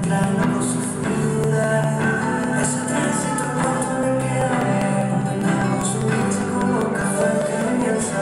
temprano con su figura. Ese tránsito cuando me queda bien, condenamos su pizza como café que piensa.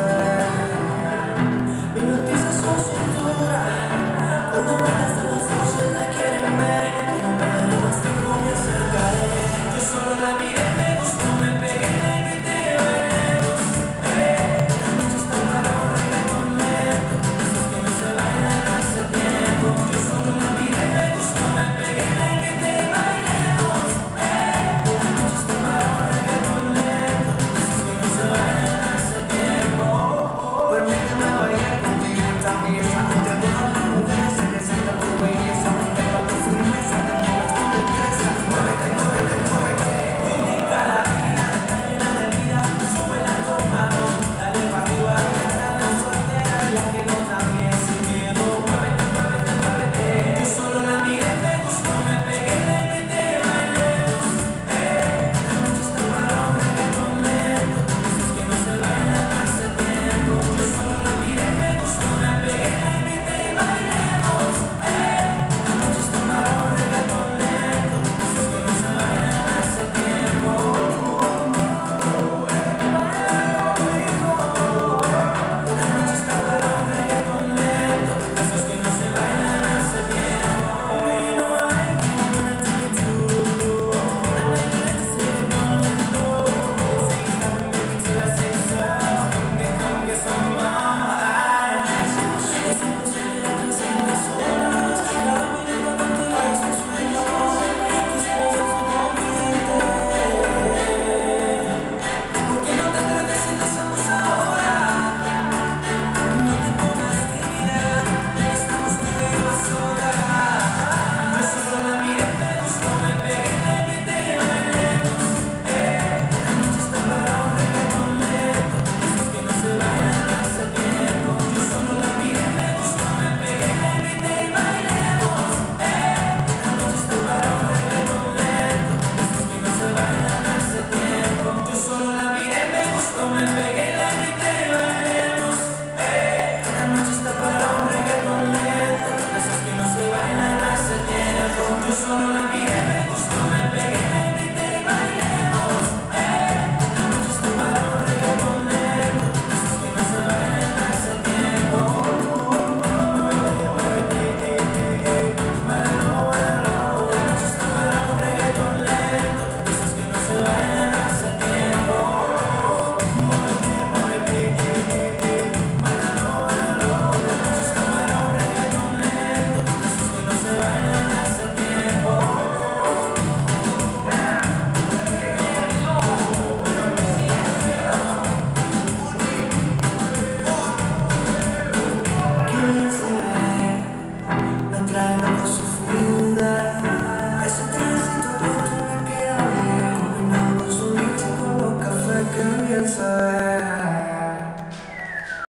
Mis noticias son cintura, cuando bajas de las voces la quieren ver, pero más tiempo me acercaré. Yo solo la miré, me gustó, me pegué, le grité, bailemos. La noche está para un reggaetón lento, esos que no se bailan hace tiempo. Yo solo la miré, me gustó, me pegué, le grité, bailemos. La noche está para un reggaetón lento, esos que no se bailan hace tiempo. Permíteme bailar contigo también, junto a todas las mujeres se resalta tu belleza, junto a tu firmeza, te mueves con destreza. Muévete, muévete, muévete. Indica la vida, está llena de vida, sube la mano, dale pa' arriba, que están las solteras, las que no también sin miedo. Muévete, muévete, muévete. Yo solo la miré, me gustó, me pegué, le grité, bailemos. La noche está para un reggaetón lento, esos que no se bailan hace tiempo. Yo solo la miré, me gustó, me pegué, le grité, bailemos. La noche está para un reggaetón lento, esos que no se bailan hace tiempo. La noche está para un reggaetón lento, esos que no se bailan hace tiempo. Y no hay ninguna actitud. I like it to see you going low. Say you stop and make it till I say so. Come get some more. Es imposible pensar solas. Cada minuto contigo es un sueño. Tus besos son mi ¿por qué no te atreves si lo hacemos ahora? No te pongas tímida, estamos tú y yo a solas. Yo solo la miré, me gustó, me pegué, le grité, bailemos. La noche está para un reggaetón lento, esos que no se bailan hace tiempo. Yo solo la miré, me gustó, me pegué, le grité, bailemos. La noche está para un reggaetón lento, esos que no se bailan hace tiempo. Yo solo la miré, me gustó, me pegué, le grité, bailemos. La noche está para un reggaetón lento, esos que no se bailan hace tiempo. Yo solo la miré, me gustó, me pegué, le grité, bailemos. La noche está para un reggaetón lento, esos que no se bailan hace tiempo. La noche está para un reggaetón lento, esos que no se bailan hace tiempo. Quien